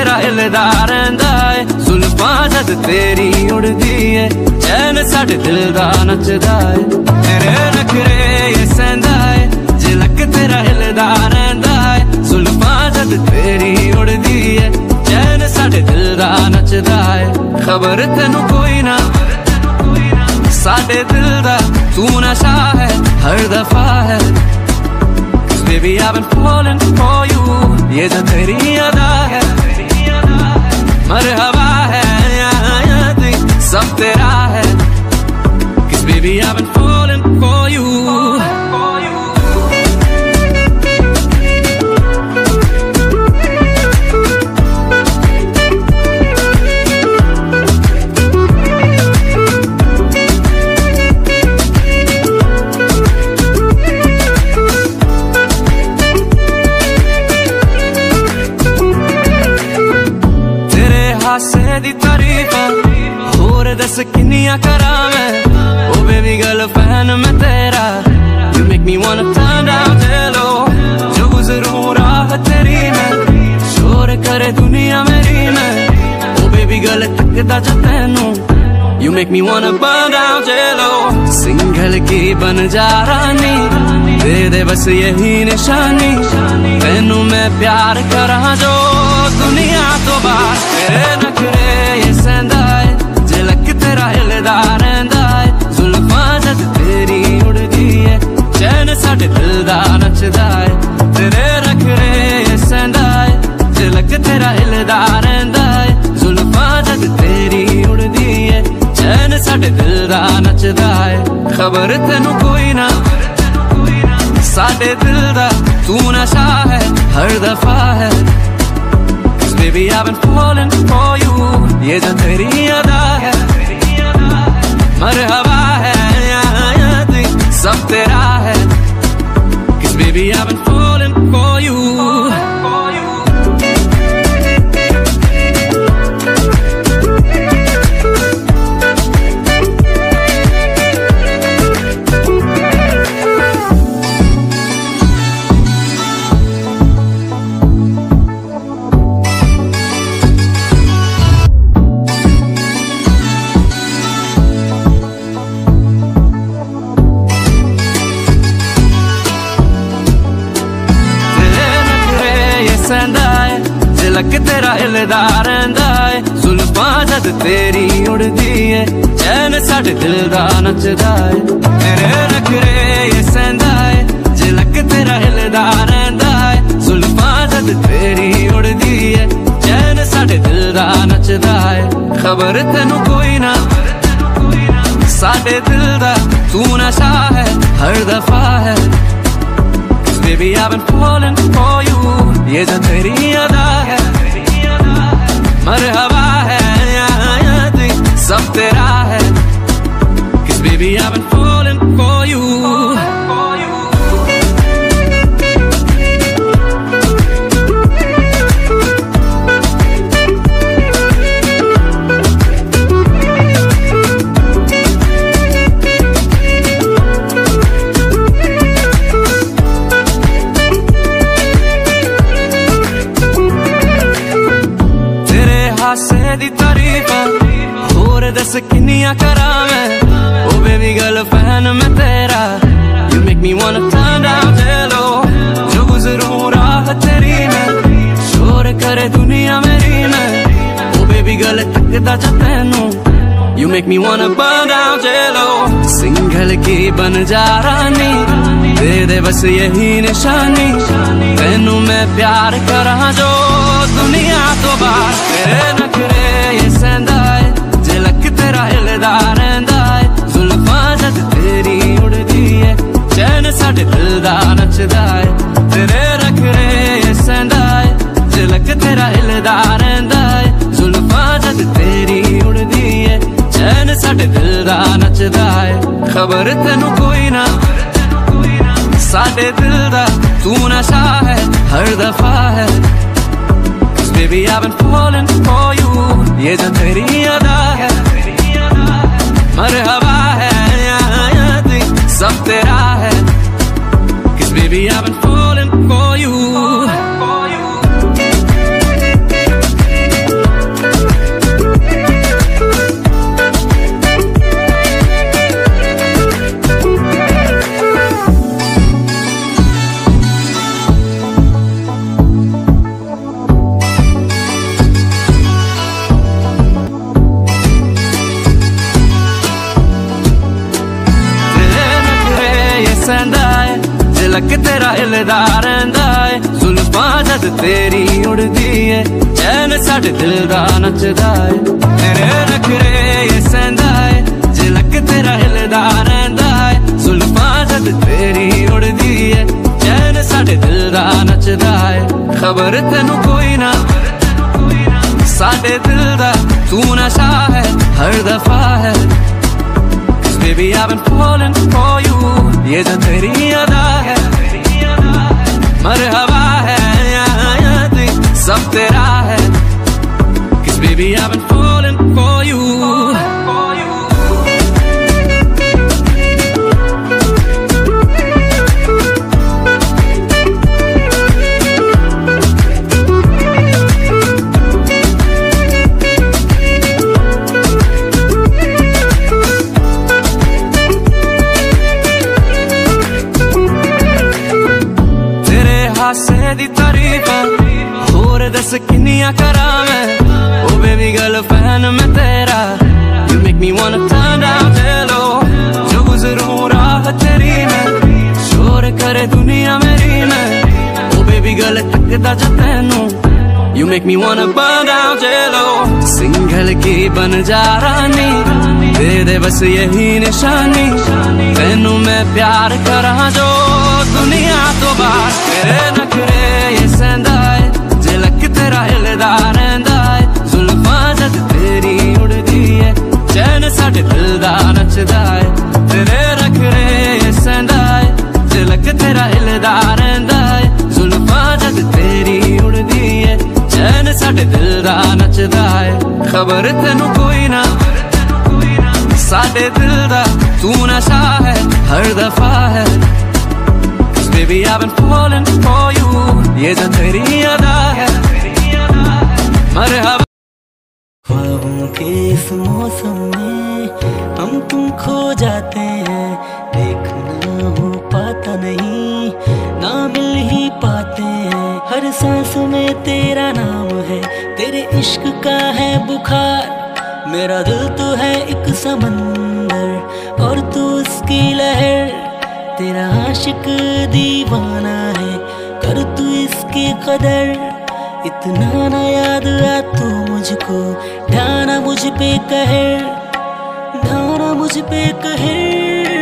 तेरा हिलदा रहिंदा है, जुल्फां जद तेरी उड़दी है, चैन साडे दिल दा नचदा है। तेरे नखरे ये सहंदा है, झलक तेरा हिलदा रहिंदा है, जुल्फां जद तेरी उड़दी है, चैन साडे दिल दा नचदा है। खबर तेनू कोई ना साडे दिल दा तू नशा है हर दफा है। Baby I've been falling for you, ये जो तेरी अदा है, मरहबा है सब तेरा है। Cause baby I've been falling for you। हासे दी तारीफा होर दस किन्नियां करा मैं, ओ बेबी गर्ल फैन मैं तेरा। You make me wanna turn down hello, जो गुज़रूं राह तेरी में, शोर करे दुनिया मेरी में, ओ बेबी गर्ल तकदा जो तैनू। You make me wanna burn down jello, single की बन जा रानी, दे दे बस यही निशानी, तैनू मैं प्यार करा जो दुनिया तो बाहर। तेरे नखरे ये सहंदा है, झलक तेरा हिलदा रहिंदा है, जुल्फां जद तेरी उड़दी है, चैन साडे दिल दा नचदा है। तेरे नखरे ये सहंदा है, झलक तेरा हिलदा रहिंदा है, जुल्फां जद तेरी उड़दी है, चैन साडे दिल दा नचदा है। खबर तेनू कोई ना साडे दिल दा तू नशा है हर दफा है। Baby I've been falling for you, ये जो तेरी अदा है, मरहबा है सब तेरा है। Cause baby I've been falling for you। झलक तेरा हिलदा रहिंदा है, जुल्फां जद तेरी उड़दी है, चैन साडे दिल दा नचदा है। तेरे नखरे ये सहंदा है, झलक तेरा हिलदा रहिंदा है, जुल्फां जद तेरी उड़दी है, चैन साडे दिल दा नचदा है। खबर तेनू कोई ना साडे दिल दा तू नशा है हर दफा है। Baby I've been falling for you, ये जो तेरी अदा है, मरहबा है सब तेरा है। Cause baby I've been falling for you। हासे दी तारीफा होर दस किन्नियां करा मैं, ओ बेबी गर्ल फैन मैं तेरा। You make me wanna turn down hello, जो गुज़रूं राह तेरी में, शोर करे दुनिया मेरी में, ओ बेबी गर्ल तकदा जो तैनू। You make me wanna burn down jello, single की बन जा रानी, दे दे बस यही निशानी, तैनू मैं प्यार करा जो दुनिया तो बाहर। तेरे नखरे ये सहंदा है, झलक तेरा हिलदा रहिंदा है, जुल्फां जद तेरी उड़दी है, चैन साडे दिल दा नचदा है। तेरे नखरे ये सहंदा है, झलक तेरा हिलदा रहिंदा है, जुल्फां जद तेरी उड़दी है, चैन साडे दिल दा नचदा है। खबर तेनू कोई ना साडे दिल दा तू नशा है हर दफा है। Baby I've been falling for you, ये जो तेरी अदा है, मरहबा है सब तेरा है। Cause baby I've been falling for you। सहंदा है, तिलक तेरा हिलदा रहिंदा है, जुल्फां जद तेरी उड़दी है, चैन साडे दिल दा नचदा है। तेरे नखरे ये सहंदा है, तिलक तेरा हिलदा रहिंदा है, जुल्फां जद तेरी उड़दी है, चैन साडे दिल दा नचदा है। खबर तेनू कोई ना साडे दिल दा, तू नशा है हर दफा है। Cause baby I've been falling for you, ये जो तेरी अदा है, मरहबा है सब तेरा है। Cause baby I've been falling for you। हासे दी तारीफा होर दस किन्नियां करां मैं, ओ बेबी गर्ल फैन मैं तेरा, you make me wanna turn down the low। जो गुजरूं राह तेरी में, शोर करे दुनिया मेरी में, ओ बेबी गर्ल तकदा जा तैनू, you make me wanna burn down the low। Single की बन जा रानी, दे दे बस यही निशानी, तैनू मैं प्यार करा जो दुनिया तो बाहर। तेरे नखरे ये सहंदा है, तिलक तेरा हिलदा रहिंदा है, जुल्फां जद तेरी उड़दी है, चैन साडे दिल दा नचदा है। तेरे नखरे ये सहंदा है, तिलक तेरा हिलदा रहिंदा है, जुल्फां जद तेरी उड़दी है, चैन साडे दिल दा नचदा है। खबर तेनू कोई ना साडे दिल दा, तू नशा है हर दफा है। Baby I've been falling for you, ये जो तेरी अदा है, मरहबा। ख्वाबों के इस मौसम में हम तुम खो जाते हैं, देखना हो पाता नहीं, ना मिल ही पाते हैं। हर सांस में तेरा नाम है, तेरे इश्क का है बुखार, मेरा दिल तो है एक समंदर और तू उसकी लहर। तेरा आशिक दीवाना है, कर तू इसकी कदर, इतना ना याद आ तू मुझको, ढाना मुझ पे कहर, ढाना मुझ पे कहर।